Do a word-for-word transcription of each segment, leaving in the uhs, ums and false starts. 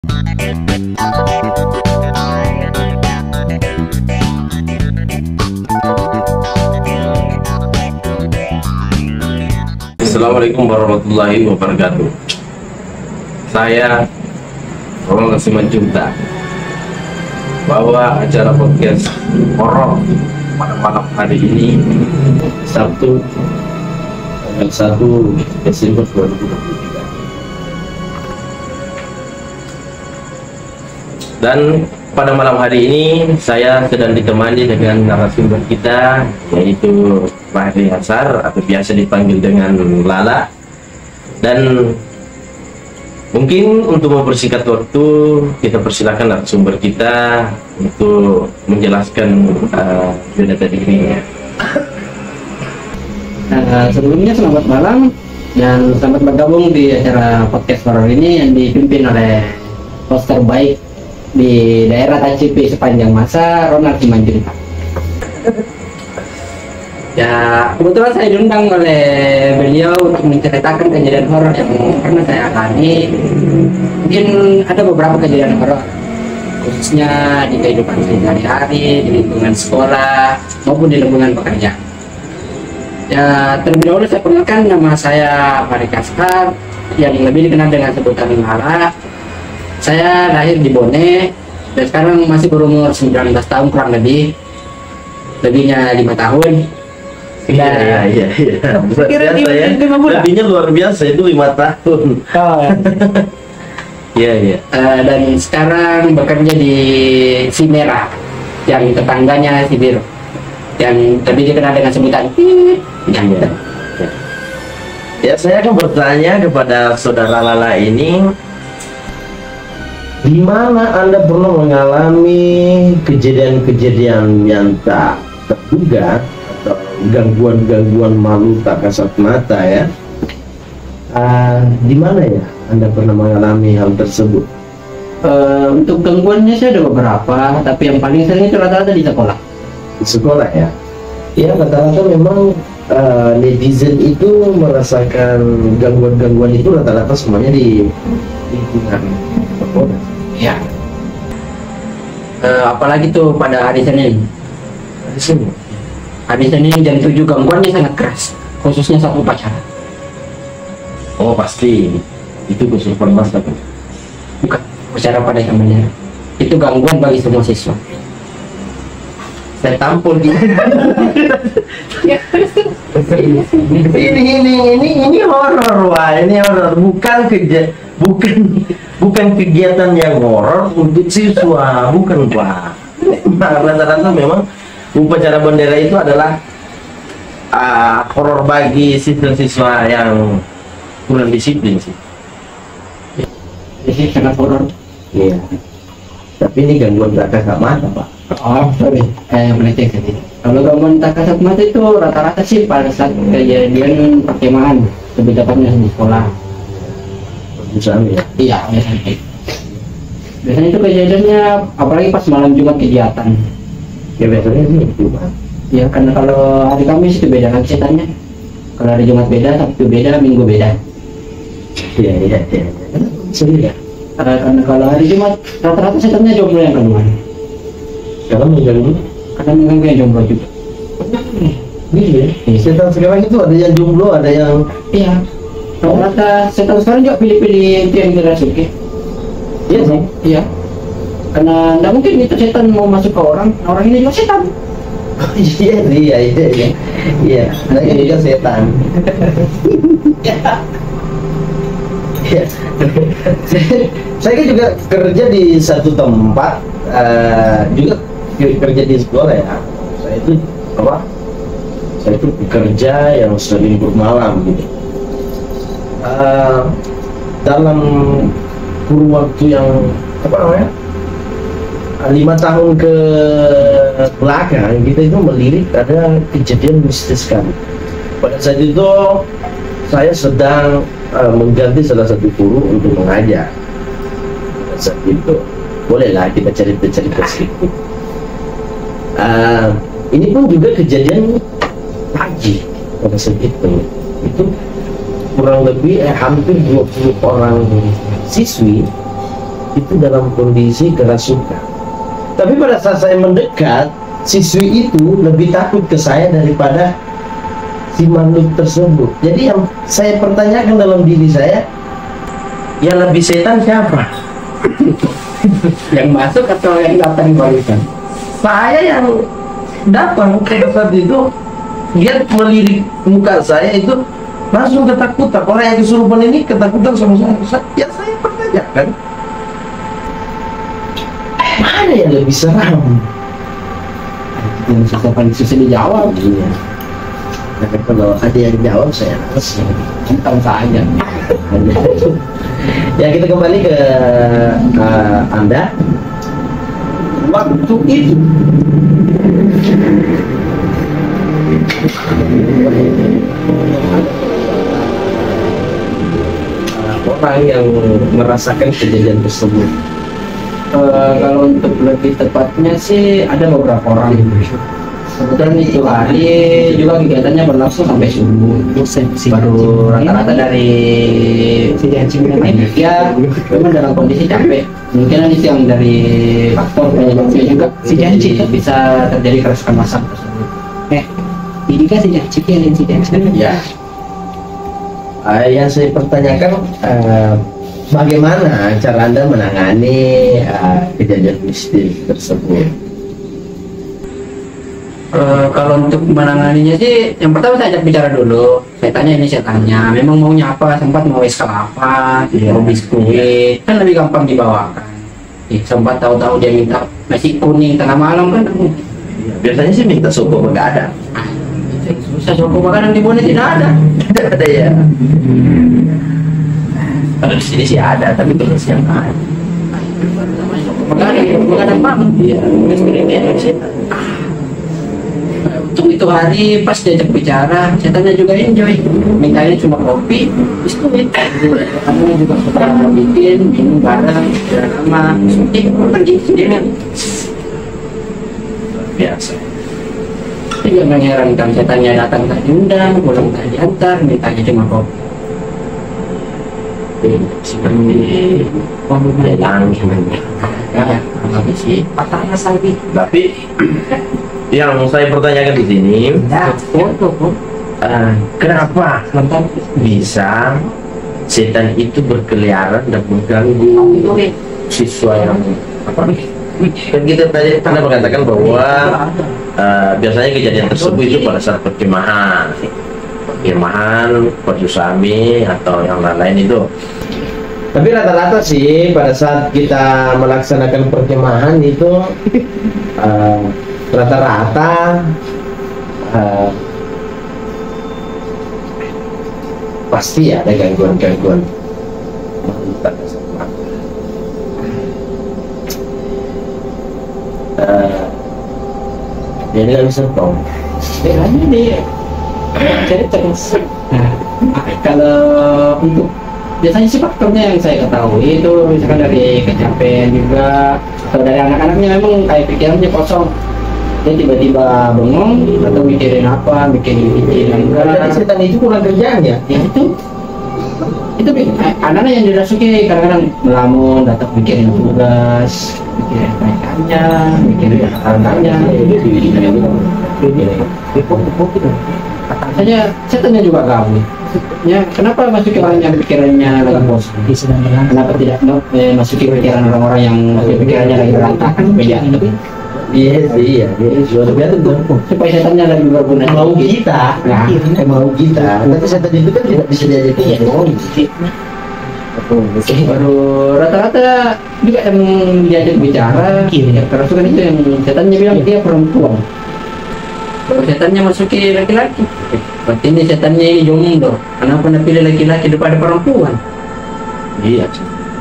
Assalamualaikum warahmatullahi wabarakatuh. Saya Roland Simanjuntak bahwa acara podcast horor pada malam hari ini Sabtu tanggal satu Desember dua ribu dua puluh tiga. Dan pada malam hari ini saya sedang ditemani dengan narasumber kita, yaitu Fahri Hasar atau biasa dipanggil dengan Lala. Dan mungkin untuk mempersingkat waktu, kita persilakan narasumber kita untuk menjelaskan uh, data dirinya. Uh, sebelumnya selamat malam dan selamat bergabung di acara podcast horor ini yang dipimpin oleh host terbaik di daerah Tacipe sepanjang masa, Ronald Simanjuntak. Ya, kebetulan saya diundang oleh beliau untuk menceritakan kejadian horor yang pernah saya alami. Mungkin ada beberapa kejadian horor, khususnya di kehidupan sehari-hari, di lingkungan sekolah maupun di lingkungan pekerjaan. Ya, terlebih dahulu saya perkenalkan, nama saya Fahri Hasar yang lebih dikenal dengan sebutan Lala. Saya lahir di Bone dan sekarang masih berumur sembilan belas tahun kurang lebih, lebihnya lima tahun. Iya, iya, iya, iya. Kira lima, ya. lima bulan. Lebihnya luar biasa, itu lima tahun. Oh, Iya, iya. uh, dan sekarang bekerja di Simera, yang tetangganya Sibiru, yang lebih dikenal dengan sebutan Tit. Ya, ya. Ya, saya akan bertanya kepada saudara Lala ini, di mana Anda pernah mengalami kejadian-kejadian yang tak terduga atau gangguan-gangguan malu tak kasat mata ya? Uh, di mana ya Anda pernah mengalami hal tersebut? Uh, untuk gangguannya saya ada beberapa, tapi yang paling sering itu rata-rata di sekolah. Di sekolah ya? Ya, rata-rata memang uh, netizen itu merasakan gangguan-gangguan itu rata-rata semuanya di lingkungan sekolah. Ya. Uh, apalagi tuh pada hari Senin. Hari Senin. Hari Senin jam tujuh gangguannya sangat keras, khususnya saat upacara. Oh pasti, itu khusus permas tapi Bukan, upacara pada zamannya. Itu gangguan bagi semua siswa. saya tampol di ini ini ini ini horor, wah ini horor, bukan kerja bukan bukan kegiatan yang horor untuk siswa, bukan pak. Rata-rata memang upacara bendera itu adalah uh, horor bagi siswa-siswa yang kurang disiplin sih. Jadi sangat horor. Iya. Tapi ini gangguan tak kasat mata pak. Oh sorry, saya melenceng tadi. Kalau gangguan tak kasat mata itu rata-rata sih pada saat kejadian perkemahan, lebih tepatnya di sekolah. Perpisahan ya? Iya, biasanya. Biasanya itu kejadiannya apalagi pas malam Jumat kegiatan. Ya biasanya sih Jumat. Ya karena kalau hari Kamis itu beda lagi setannya. Kalau hari Jumat beda, Sabtu beda, Minggu beda. Iya iya iya. Sendiri ya. Karena kalau hari Jumat rata-rata setannya jomblo yang keluar. Kalau mengganggu, Kadang mengganggu yang jomblo juga. gitu ya. Setan sekarang itu ada yang jomblo, ada yang Iya. Rata-rata setan sekarang juga pilih-pilih itu yang dirasuki. iya sih. Iya. Karena tidak mungkin itu setan mau masuk ke orang, orang ini juga setan. Iya iya iya iya. Iya, saya juga setan. Ya. Saya kan juga kerja di satu tempat, uh, juga kerja di sekolah ya. Saya itu apa? Saya itu pekerja yang sering bermalam gitu. Uh, dalam kurun waktu yang apa namanya? lima tahun ke belakang kita itu melirik ada kejadian mistis kan. Pada saat itu saya sedang uh, mengganti salah satu guru untuk mengajar. Pada saat itu bolehlah kita cerita-cerita sedikit. Uh, ini pun juga kejadian pagi pada saat itu. Itu kurang lebih eh, hampir dua puluh orang siswi itu dalam kondisi kerasukan. Tapi pada saat saya mendekat, siswi itu lebih takut ke saya daripada si makhluk tersebut. Jadi yang saya pertanyakan dalam diri saya, yang lebih setan siapa? Yang masuk atau yang datang barusan? Saya yang datang ke saat itu, dia melirik muka saya itu langsung ketakutan. Orang yang kesurupan ini ketakutan sama saya. Ya saya pertanyakan, mana yang lebih seram? Yang susah paling susah dijawab. Iya. Tapi kalau ada yang jawab saya harus Tentang saja. Ya, kita kembali ke uh, Anda. Waktu itu orang yang merasakan kejadian tersebut. Uh, kalau untuk lebih tepatnya sih ada beberapa orang. Kebetulan itu hari juga kegiatannya berlangsung sampai subuh. Baru rata-rata dari ya memang dalam kondisi capek. Mungkin itu yang dari faktor penyebabnya juga bisa terjadi kerasukan massal tersebut. Eh, ini kan sejak sekian insiden. Ya, uh, yang saya pertanyakan, uh, bagaimana cara Anda menangani uh, kejadian mistis tersebut? Uh, kalau untuk menanganinya sih, yang pertama saya ajak bicara dulu. Saya tanya ini, saya tanya, memang maunya apa? Sempat mau es kelapa, Iya. mau biskuit, kan lebih gampang dibawakan. Eh, sempat tahu-tahu dia minta nasi kuning tengah malam kan? Biasanya sih minta soto begadang. Ah, susah, soko makanan di Bone tidak ada. Tidak ada ya. Kalau di sini sih ada, tapi kalau siang ada. Makanan, makanan banget. Iya, ini yang setan. Untuk itu hari pas diajak bicara, setannya juga enjoy. Mintanya cuma kopi, biskuit. Kamu juga suka bikin minum bareng, sudah lama. Eh, pergi sendiri. Biasa. Itu juga mengherankan, setannya datang tak diundang, pulang tak diantar, mintanya cuma kopi. Seperti lelang. Ya, apa sih? Patahnya lagi. Tapi yang saya pertanyakan di sini, Ya, foto kok. uh, kenapa bisa setan itu berkeliaran dan mengganggu siswa yang apa? Kan kita tadi pernah mengatakan bahwa uh, biasanya kejadian tersebut itu pada saat perkemahan, perkemahan, perjusami atau yang lain-lain itu. Tapi rata-rata sih pada saat kita melaksanakan perkemahan itu uh, rata-rata uh, pasti ada gangguan-gangguan. Uh, dia nggak bisa tong. Bedanya nih, jadi terus. Nah, kalau untuk biasanya sih faktornya yang saya ketahui itu misalkan dari kecapean juga atau dari anak-anaknya memang kayak pikirannya kosong. Dia tiba-tiba bengong atau mikirin apa, mikirin pikiran Karena setan itu kurang kerjaannya. ya itu itu anak-anak yang dirasuki kadang-kadang melamun, datang mikirin tugas, mikirin kaitannya, mikirin anak-anaknya. Katanya setannya juga gabut. Ya, kenapa masuki orang yang pikirannya lagi bos? Kenapa tidak eh, masuki pikiran orang-orang yang pikirannya lagi berantakan? Beda itu. Iya sih, iya. Luar biasa tuh. Supaya setannya lebih berguna. Mau kita, Nah. eh, mau kita. Tapi setan itu kan tidak bisa diajak ngomong. Baru rata-rata juga yang diajak bicara, ya, kerasukan itu yang setannya bilang dia perempuan. Kalau setannya masuki laki-laki, berarti ini setannya ini jomblo. Kenapa anda pilih laki-laki daripada perempuan? Iya.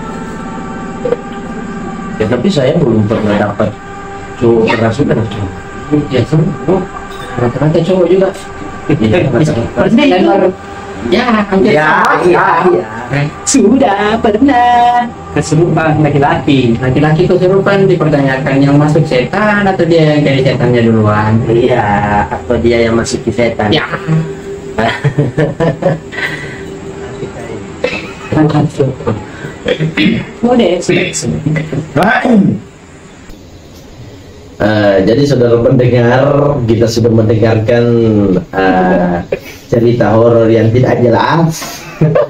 Ya tapi saya belum pernah dapat cowok kerasukan. Ya semua, rata-rata cowok juga. Iya. Ya, hampir Ya, sama. iya, iya. Sudah pernah kesurupan laki-laki. Laki-laki kesurupan dipertanyakan yang masuk setan atau dia yang jadi setannya duluan? Iya, atau dia yang masuk ke setan. Ya. Boleh, sudah sudah. Eh, jadi saudara pendengar, kita sudah mendengarkan eh, cerita horor yang tidak jelas.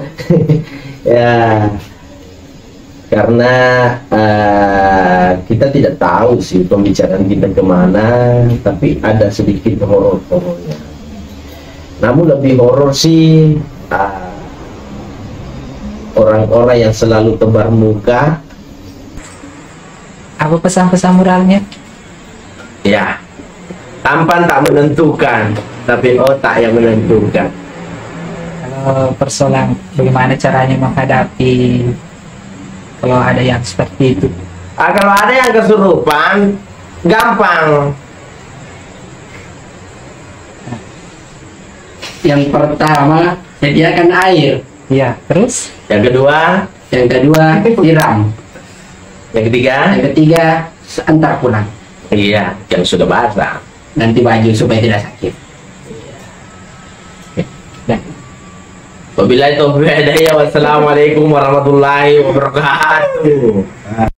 Ya, karena eh, kita tidak tahu sih pembicaraan kita kemana, tapi ada sedikit horor-horornya. Namun lebih horor sih eh, orang-orang yang selalu tebar muka. Apa pesan-pesan moralnya? Ya, tampan tak menentukan, tapi otak yang menentukan. Kalau persoalan bagaimana caranya menghadapi kalau ada yang seperti itu? Ah, kalau ada yang kesurupan, gampang. Yang pertama, sediakan air. Iya, terus? Yang kedua, Yang kedua, siram. yang ketiga, Yang ketiga, antar pulang. iya, yang sudah basah. Ganti baju supaya tidak sakit. Wabillahi taufiq hidayah. Wassalamualaikum warahmatullahi wabarakatuh.